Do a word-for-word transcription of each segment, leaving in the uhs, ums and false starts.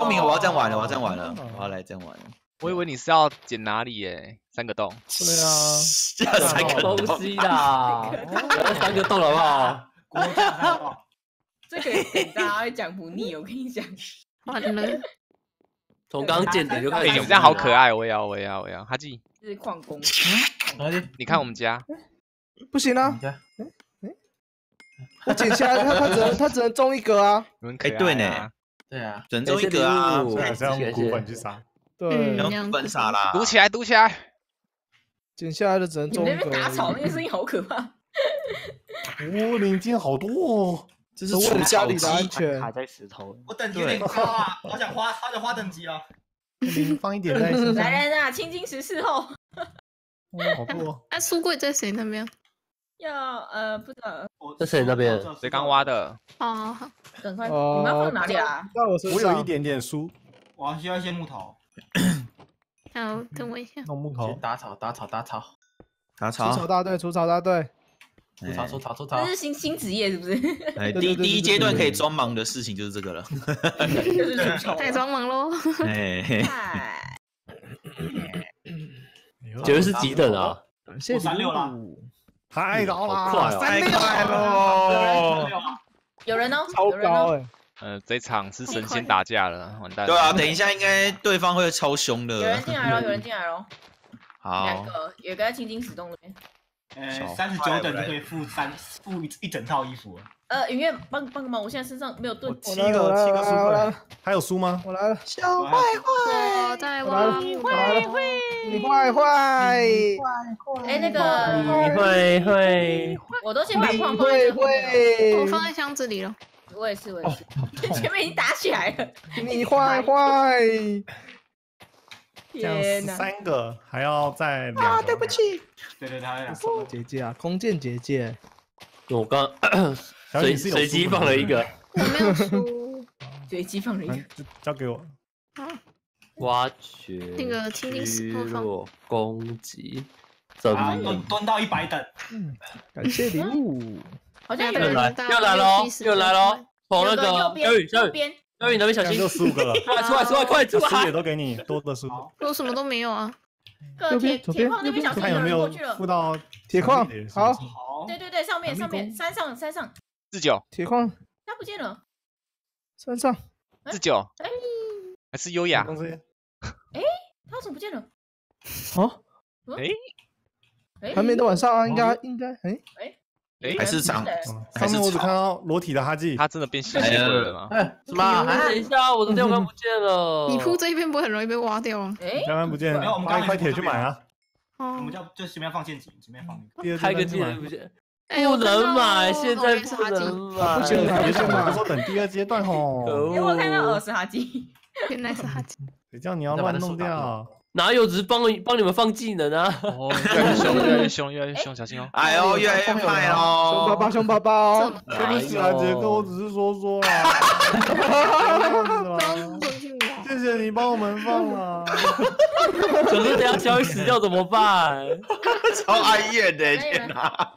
聪明，我要这样玩了，我要这样玩了，我要来这样玩了。 我以为你是要捡哪里耶？三个洞。 对啊， 要三个东西啦，三个洞好不好？ 国家三个。 这个点大家会讲不腻，我跟你讲。 完了， 从刚建点就开哎， 始。 你们这样好可爱，我也要，我也要，我也要。哈记， 这是矿工。 你看我们家， 不行啊！我剪下来，他他只能他只能中一个啊。 哎，对呢， 对啊， 只能中一个啊， 嗯还是要用骨粉去杀。 对， 要骨粉杀啦。 堵起来，堵起来。 剪下来的只能你那中一个。 边打草那个声音好可怕。 哦，零件好多哦， 这是为了家里的安全。 卡在石头。 我等级有点高啊，好想花，好想花等级啊。 零放一点在身上。 来人啊，青金石伺候。 哦，好多。 那书柜在谁那边？ 要呃，不知道。 在谁那边？ 谁刚挖的？ 哦，好， 赶快，你们要放哪里啊？ 在我身我上。 有一点点书， 我需要一些木头。 好，等我一下。 弄木头。 打草，打草，打草。 打除草大队，除草大队。 除草，除草，除草。 这是新新职业是不是？ 哎，第第一阶段可以装忙的事情就是这个了。 就是除草。 太装忙喽。 哎。 结论是几等啊？ 我三六了。 太高了， 快哦！ 太快喽！ 有人哦， 超高哎！ 呃，这场是神仙打架了，完蛋。 对啊，等一下应该对方会超凶的。 有人进来了，有人进来了。 好。 两个，有个在青金石洞那边。 呃，三十九等就可以付三付一一整套衣服了。 呃，云月帮帮个忙，我现在身上没有盾。 七个七个书柜，还有书吗？ 我来了， 小坏坏，我在挖， 你坏坏，你坏坏， 哎，那个你会会， 我都先把矿放在会这后面了。 会， 我放在箱子里了。 我也是，我也是，前面已经打起来了。 你坏坏， 这样天哪！ 三个还要再两啊，对不起， 对对对，还有什么结界啊？弓箭结界。 我刚随随机放了一个， 我没有书。 随机放了一个， 交给我。 挖掘那个青金石头放攻击，怎么蹲蹲到一百等？ 嗯，感谢礼物。 好像有人又来又来喽，又来喽！从那个右边，右边， 小雨那边小心， 就十五个了， 出来出来出来，快出来！ 书也都给你，多的书。 我什么都没有啊。 个铁铁矿那边小心有人过去了。 附到铁矿，好。 对对对，上面上面山上山上。 四九。 铁矿。 他不见了。 山上。 四九。 哎。 还是优雅。 哎，他怎么不见了？ 哦。 哎。 还没到晚上啊，应该应该哎哎， 还是长， 上面我只看到裸体的哈记， 他真的变吸血鬼了吗？ 哎，什么？ 等一下，我的钓竿不见了。 你铺这一边不会很容易被挖掉啊？ 哎， 钓竿不见， 没有，我们花一块铁去买啊。 我们就就随便放陷阱，随便放一个。 开个技能不见， 不能买，现在不能买。 不行， 别想买，说等第二阶段哦。 因为我看到二是哈基， 原来是哈基。 谁叫你要乱弄掉？ 哪有，只是帮帮你们放技能啊！ 哦，越来越凶，越来越凶，越来越凶，小心哦！ 哎呦，越来越快哦！凶巴巴，凶巴巴哦！ 对不起啊，杰克，我只是说说啦。谢谢你帮我们放了。 可是等下小雨死掉怎么办？ 超哀怨的，天哪！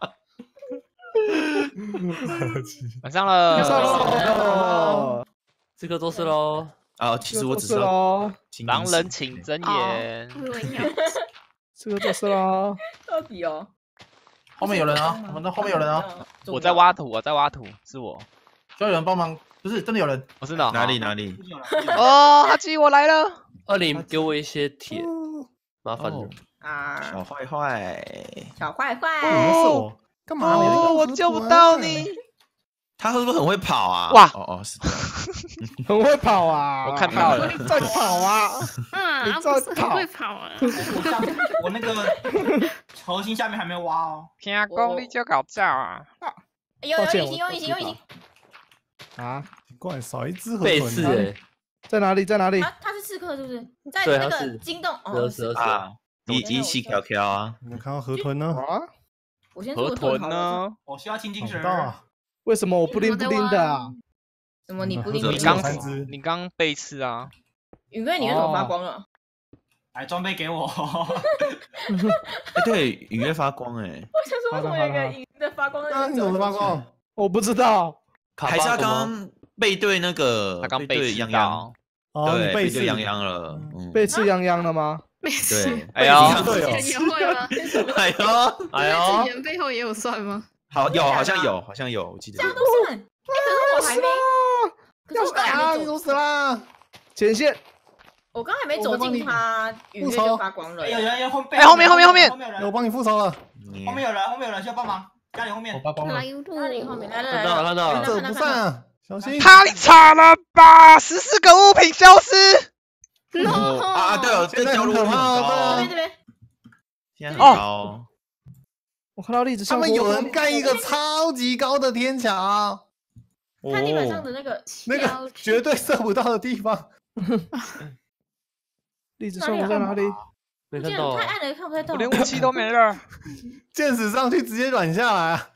晚上了， 晚上了， 这个都是喽。 啊，其实我只是狼人请睁眼。 这个就是啦。 到底哦？ 后面有人啊！我们的后面有人啊！ 我在挖土，我在挖土，是我。 需要有人帮忙？不是，真的有人。 我是哪？ 哪里哪里？ 哦，哈基，我来了。 二零，给我一些铁，麻烦了。 啊！ 小坏坏， 小坏坏。 是我，干嘛？ 哦，我救不到你。 他是不是很会跑啊？ 哇！ 哦哦，是这样， 很会跑啊！ 我看到了， 你在跑啊！ 啊， 你不是很会跑啊！ 我那个核心下面还没挖哦。 天公，你就搞笑啊！ 有有隐形，有隐形，有隐形。 啊！ 奇怪，少一只河背刺哎， 在哪里？在哪里？ 他他是刺客是不是？在那个金洞哦， 是啊，一一起飘飘啊！ 你看到河豚呢？ 啊！ 我先河豚呢？ 我需要青金石。 为什么我不灵不灵的啊？ 什么你不灵？ 你刚你刚被刺啊！ 允哥，你为什么发光了？ 来，装备给我。 哎，对，隐约发光哎。 我想说，为什么有一个隐的发光的？ 啊，你怎么发光？ 我不知道。 还是他刚背对那个， 他刚对被泱泱。 哦，你对， 背刺被就泱泱了，嗯， 被刺泱泱了吗？ 没事。 对， 哎呦， 对哦， 也会吗？ 哎呦， 哎呦， 人背后也有算吗？ 好有，好像有，好像有，我记得这样有。 都算。可是我还没，可是我刚才啊， 还没走， 你死啦！ 前线， 我刚还没走进他，鱼月就发光了哎。有人有后哎后面后面后面后面有人， 我帮你复仇了， 你后面有人，后面有人需要帮忙，家里后面。 发光来路， 那里后面来来来， 看到了看到了这不算啊，小心！ 太惨了吧！十四个物品消失。 哦啊，对哦，这掉落很现在很可怕高哦这边这边， 现在很高。 我看到栗子像他们有人盖一个超级高的天桥， 看地板上的那个那个绝对射不到的地方。 栗子像我在哪里？ 没看到啊， 太暗了，看不太到我。连武器都没了。 箭矢上去直接软下来啊！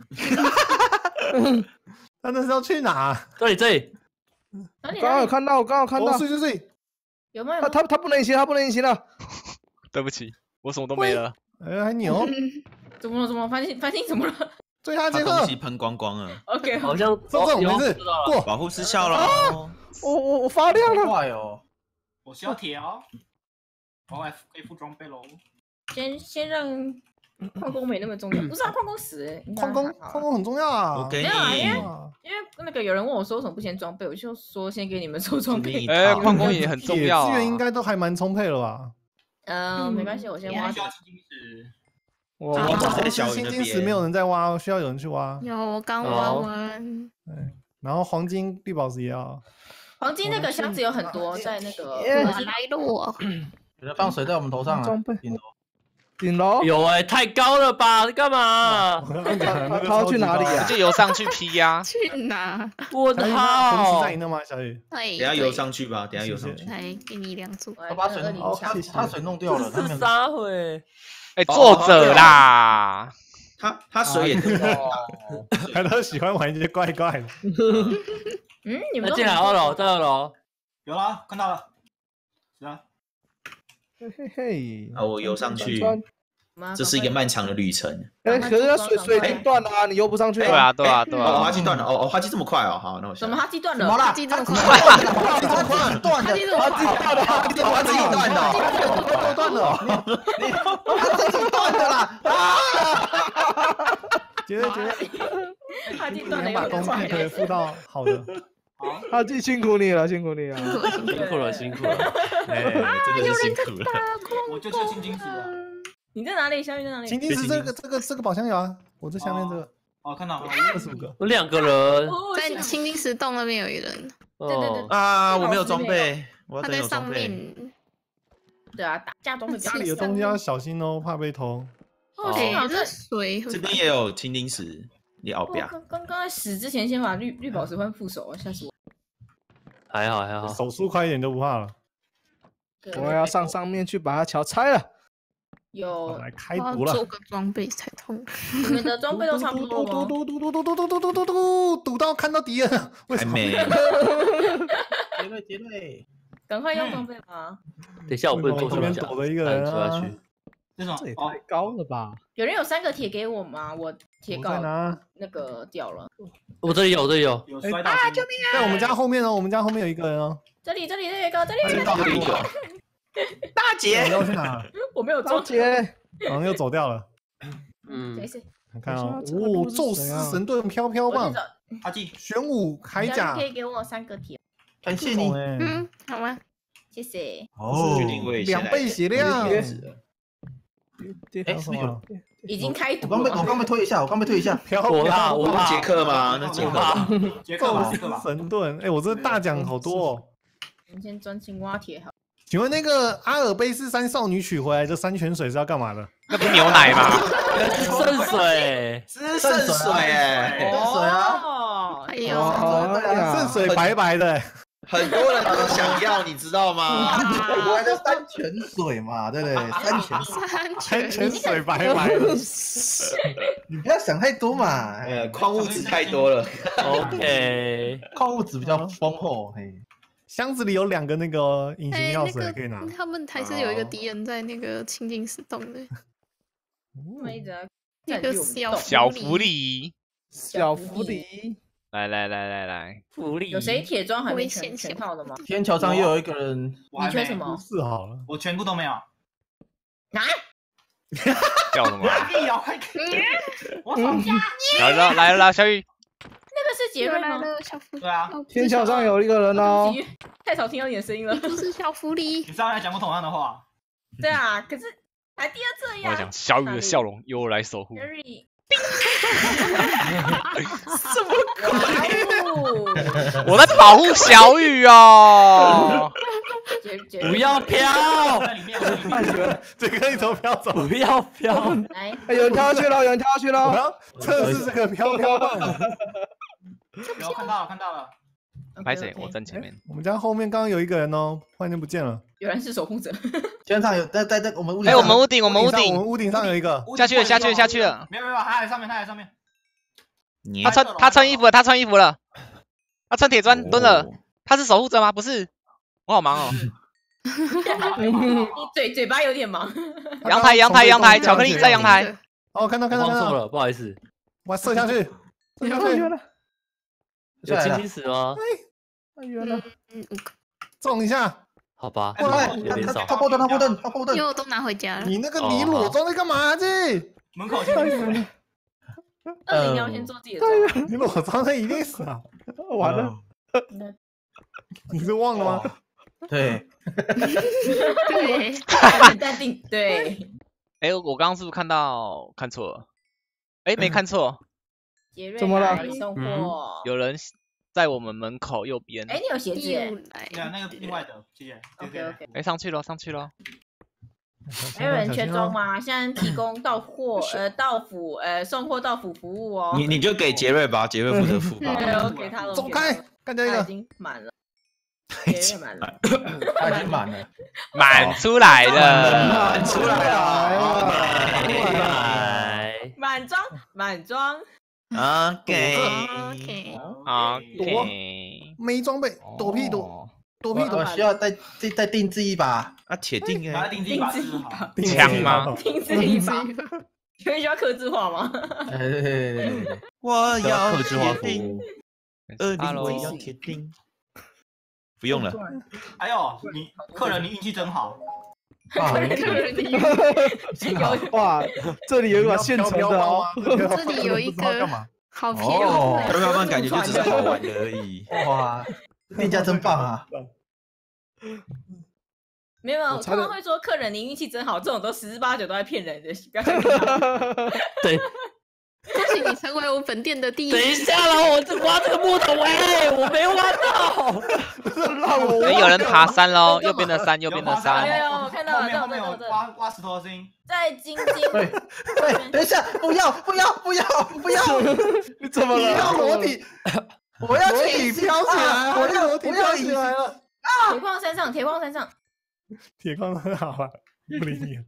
他那是要去哪？ 这里这里， 哪里刚刚有哪里看到，我刚刚有看哦， 到， 睡睡睡！ 他有没有？ 他他不能隐形，他不能隐形了。 对不起，我什么都没了。 哎，还牛！ 怎么了？怎么了？翻新翻新怎么了追他杰克他东，西喷光光了， ？OK， 好像这种有没事知道了过。 保护失效了。 我我我发亮了。 快哦！ 我需要铁哦，我来可以附装备喽。 先先让矿工没那么重要，不是啊，矿工死了，应该矿工还好啊矿工很重要啊！ 我给没有啊因为你， 哇因为那个有人问我说为什么不先装备，我就说先给你们收装备。 哎， 好矿工也很重铁要啊。 资源应该都还蛮充沛了吧？ 嗯，没关系，我先挖我需。要青金石， 我好我在但小鱼那是新金石边没有人在挖，需要有人去挖。 有我刚挖完， 然后黄金绿宝石也要。 黄金那个箱子有很多，在那个耶我来路。 有人放水在我们头上啊！ 装备顶楼顶楼。 有哎，太高了吧？干嘛？ 我刚刚讲的那个他他要去哪里啊就游上去劈呀。 去哪？ 问同时号在，赢的吗？小雨， 哎， 等下游上去吧，等下游上去。 来给你两组。 我他把水弄，哦，他他水弄掉了，他没有。 是啥回？ 哎，作者啦。 他他水也哦， 他都喜欢玩一些怪怪的。 嗯，你们那都进来二楼，在二楼。 有了，看到了，是啊， 嘿嘿嘿。 啊，我游上去， 穿这是一个漫长的旅程。 哎，可是他水水已经断了啊，你游不上去对啊，对啊，对哦， 啊。 滑稽断了，哦哦，滑稽这么快哦，好，那我怎么下。 哈基断了？ 怎么啦？ 记这么快？ 滑稽这么快，断的， 他记这么滑稽快？ 断了，滑稽滑稽断了， 都断了，你他自己断的啦！ 觉得觉得哈基断了能把工有点快。 具可以付到好的。 好， 哈基辛苦你了，辛苦你了。 辛苦了，辛苦了。 哎，真的是辛苦了。 我就缺青金石了。 你在哪里？小雨在哪里？ 青金石这个这个这个宝箱有啊，我这下面这个哦，看到了， 二十五个。 有两个人。 哦在青金石洞那边有一人， 对对对哦， 啊，我没有装备，我要他在上等有装备。 面。 对啊，打架装备家里的东西要小心哦，怕被偷。 哦，幸好哎， 在这水这边也有青金石，你熬不我要。 刚刚刚在死之前先把绿绿宝石换副手，吓死我！ 还好还好。 手速快一点就不怕了。 我要上上面去把它桥拆了。 好有来开我毒了。 要做个装备才痛。 你们的装备都差不多吗？ 嘟嘟嘟嘟嘟嘟嘟嘟嘟嘟嘟，堵到看到敌人了。为什么？ 还没， 杰瑞杰瑞， 赶快用装备吧！ 等一下我不能为什么旁边做手脚， 躲了一个人按出下啊去。 这种哦这也太，高了吧！ 有人有三个铁给我吗？我铁我在锹哪？ 那个掉了。 我这里有，我这里有。 有摔到啊！救命！ 在我们家后面哦，我们家后面有一个人哦。 这里这里这里有一个，这里有一个， 这里有。大你姐， 要去哪？ 我没有大装。 姐， 好像又走掉了。 嗯没，事， 你看哦， 这个哦， 路是宙谁啊斯神盾飘飘棒我去找。， 阿纪， 玄武铠甲可，以给我三个铁， 感谢你。 嗯， 嗯，好吗？ 谢谢。 哦确定位两倍血量。 哎，是不是有？ 已经开毒我刚被我了。 刚被推一下，我刚被推一下。 飘我啦飘我啦杰克吗？那杰克吧。 杰克吧， 宙杰克吧斯。神盾，哎，我这大奖好多哦。 我们先专心挖铁好。 请问那个阿尔卑斯山少女取回来这山泉水是要干嘛的？ 那不是牛奶吗？ 圣水。 是圣水哎， 水啊哦还有哦哎呀圣水白白的， 很多人都想要，你知道吗？ 我的山泉水嘛，对不对？山泉水， 三山全泉水白白的。 你不要想太多嘛。 呃，矿物质太多了。 OK。 矿物质比较丰厚，嘿。 箱子里有两个那个隐形哎， 钥那匙可以拿个。他们还是有一个敌人在那个青金石洞的， 他们一直在那个占据我们小洞小狐狸。 小狐狸， 来来来来来， 福利有谁铁装还没全危险全套的吗？ 天桥上又有一个人， 你缺什么？ 是好了， 我全部都没有。 啊？ 叫什么？ 屁哦，快！我放假。 来了来了，小雨， 那个是杰瑞吗？ 小福对啊， 天桥上有一个人哦。 太少听到你的声音了。 不是小福利。 你上来讲过同样的话。 对啊，可是还第二次呀。 我想小雨的笑容由我来守护。 什么鬼？我在保护小雨哦。 不要飘！ 这个你怎么飘走？ 不要飘！ 来， 有人跳下去了，有人跳下去了。 我要测试这个飘飘棒。 有看到了，看到了。 拍谁？我站前面。 我们家后面刚刚有一个人哦，忽然间不见了。 原来是守护者。 天上有在在在我们屋顶。 哎，我们屋顶，我们屋我顶， 们屋顶上有一个。 下去了，下去了，下去了。 没有没有，他在上面，他在上面。 他穿他穿衣服了，他穿衣服了。他穿铁砖蹲了。他是守护者吗？不是。我好忙哦。 你嘴嘴巴有点忙。 阳台，阳台，阳台，巧克力在阳台。 哦，看到看到看到了，不好意思。 我射下去，射下去了。 有青青石吗？ 太远了， 撞一下。 好吧， 过来， 有点少。 他波盾，他波盾，他波盾。 又都拿回家了。 你那个泥裸装在干嘛去？ 门口先去。 二零要先做自己的装。 你裸装在一定死啊！ 完了。 你是忘了吗？ 对。 对。 很淡定。对。 哎，我刚刚是不是看到看错了？哎，没看错。 怎么了？ 送货。 有人在我们门口右边。 哎，你有鞋子耶？ 对啊，那个另外的，谢谢。 OK OK。 哎，上去了，上去了。 还有人缺装吗？现在提供到货呃到府呃送货到府服务哦。 你你就给杰瑞吧，杰瑞负责付吧。 对，我给他了。 走开，看这个。 已经满了。杰瑞满了。 他已经满了。 满出来了。 满出来了。 满装，满装。 OK OK OK。 没装备，躲屁躲，躲屁躲。 我需要再再再定制一把。 啊，铁定哎。 定制一把好。 枪吗？ 定制一把。请问需要客制化吗？ 对对对对对。 我要客制化服务。 二零我要铁定。不用了。 还有你客人，你运气真好。 客人的哇，这里有一把现成的哦。 这里有一个好便宜。 飘飘棒感觉就只是好玩的而已。 哇，店家真棒啊！ 没有，我通常会说客人你运气真好，这种都十之八九都在骗人的，不要相信他。 对。 恭喜你成为我本店的第一。 等一下啦，我这挖这个木头，喂，我没挖到。 让我。 哎，有人爬山喽，右边的山，右边的山。 有有，我看到了， 后面有挖挖石头的声音。 在晶晶。 对对，等一下，不要不要不要不要！ 你怎么了？ 你要裸体，我要体飘起来， 我要裸体飘起来了。 铁矿山上，铁矿山上。 铁矿很好啊，不理你了。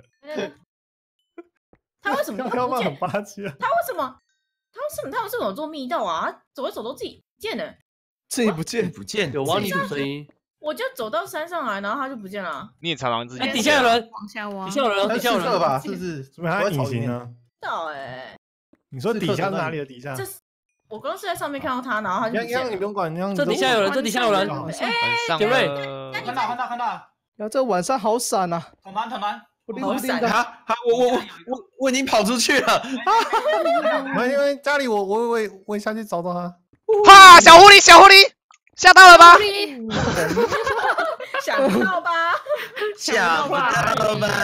他为什么飘飘棒很霸气啊？ 他为什么？他为什么？他为什么有做密道啊？走一走都自己不见了， 自己不见不见， 有挖泥土声音。 我就走到山上来，然后他就不见了。 你也常常自己。 哎，底下有人， 往下挖。 底下有人，底下有人吧？是不是？ 是不是他隐形呢？ 知道哎。 你说底下是哪里的底下？ 这是我刚是在上面看到他，然后他就不见了。 你不用管， 这底下有人，这底下有人。 哎， 杰瑞， 看到看到看到。 呀，这晚上好闪啊！ 团团团团。 好闪啊！好，我我我我我已经跑出去了。 没因为家里我我我我下去找到他。 哈，小狐狸，小狐狸，吓到了吧？ 想不到吧？ 想不到吧？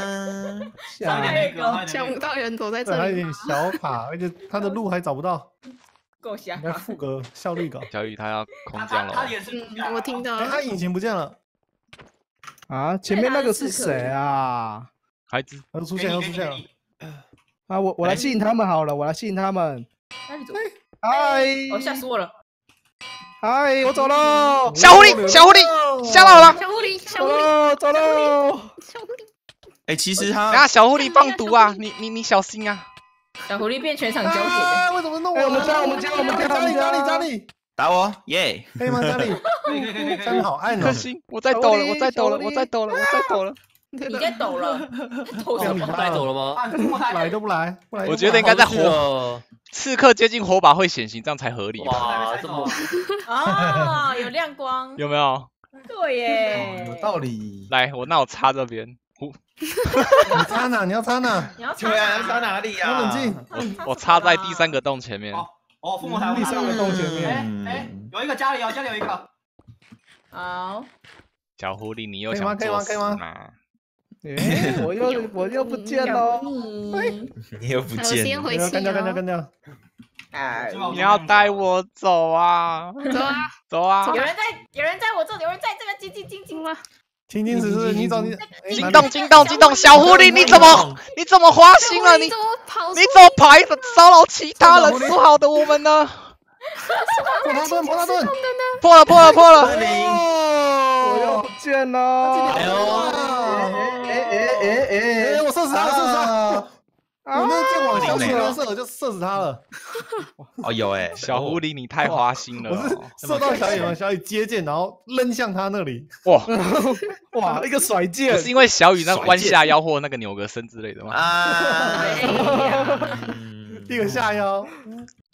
想不到人走在这里。 还有点小卡，而且他的路还找不到。 够瞎。 应该副个效率稿。 小雨他要空降了。 他也是。 嗯，我听到了。 他隐形不见了。 啊，前面那个是谁啊？ 孩子， 又出现，又出现了。 啊，我我来吸引他们好了，我来吸引他们。 那你走。 嗨！ 哦，吓死我了。 嗨，我走喽！ 小狐狸，小狐狸，吓到了吗？ 小狐狸，小狐狸，走喽！ 小狐狸。 哎，其实他， 啊，小狐狸放毒啊！你你你小心啊！ 小狐狸变全场焦点了。 为什么弄我？ 我们家，我们家，我们家， 家里，家里，家里。 打我，耶！ 可以吗？家里， 可以可以可以， 家里好暗哦。 可惜，我在抖了，我在抖了，我在抖了，我在抖了。 你在抖了，抖什么？ 带走了吗？ 来都不来，不来。 我觉得应该在火刺客接近火把会显形，这样才合理。 哇，这么哦，有亮光， 有没有？ 对耶， 有道理。 来，我那我插这边。 你插哪？你要插哪？ 你要插对啊，插哪里呀？ 冷静。 我插在第三个洞前面。 哦，父母台第三个洞前面。 哎哎，有一个家里哦，家里有一个。 好。 小狐狸，你又想作死吗？ 哎，我又我又不见了， 你又不见了， 干掉干掉干掉！ 哎， 你要带我走啊！ 走啊， 走啊！ 有人在，有人在我这里，有人在这个金金金金吗？ 青金只是你走你惊动惊动惊动！小狐狸，你怎么你怎么花心了？你你怎么跑一直骚扰其他人？说好的我们呢？ 破他盾破他盾！ 破了破了破了！ 我又不见了！ 哎呦！哎哎哎哎！ 我射死他了，射死他！我那个剑往小鼠头射，我就射死他了。 哦，有哎， 小狐狸，你太花心了。 我是射到小野嘛，小野接剑，然后扔向他那里。 哇哇，一个甩剑！ 是因为小雨那弯下腰或那个扭个身之类的吗？ 啊！ 一个下腰。